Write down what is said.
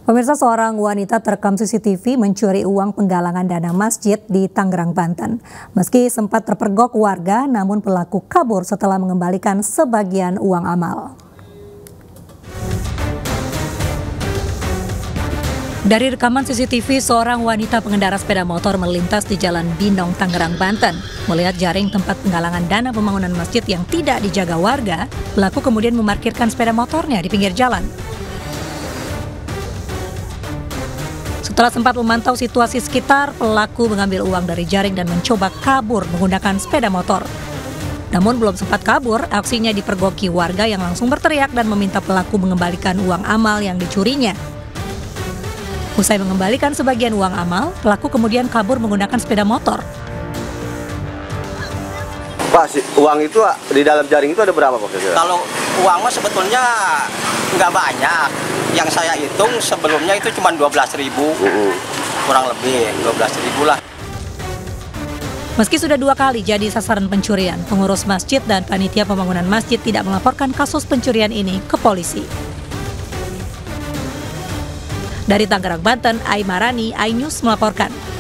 Pemirsa, seorang wanita terekam CCTV mencuri uang penggalangan dana masjid di Tangerang, Banten. Meski sempat terpergok warga, namun pelaku kabur setelah mengembalikan sebagian uang amal. Dari rekaman CCTV, seorang wanita pengendara sepeda motor melintas di Jalan Binong, Tangerang, Banten. Melihat jaring tempat penggalangan dana pembangunan masjid yang tidak dijaga warga, pelaku kemudian memarkirkan sepeda motornya di pinggir jalan. Setelah sempat memantau situasi sekitar, pelaku mengambil uang dari jaring dan mencoba kabur menggunakan sepeda motor. Namun belum sempat kabur, aksinya dipergoki warga yang langsung berteriak dan meminta pelaku mengembalikan uang amal yang dicurinya. Usai mengembalikan sebagian uang amal, pelaku kemudian kabur menggunakan sepeda motor. Pak, uang itu di dalam jaring itu ada berapa Pak? Kalau uangnya sebetulnya nggak banyak. Yang saya hitung sebelumnya itu cuma 12.000, kurang lebih 12.000 lah. Meski sudah 2 kali jadi sasaran pencurian, pengurus masjid dan panitia pembangunan masjid tidak melaporkan kasus pencurian ini ke polisi. Dari Tangerang, Banten, Aimarani, iNews melaporkan.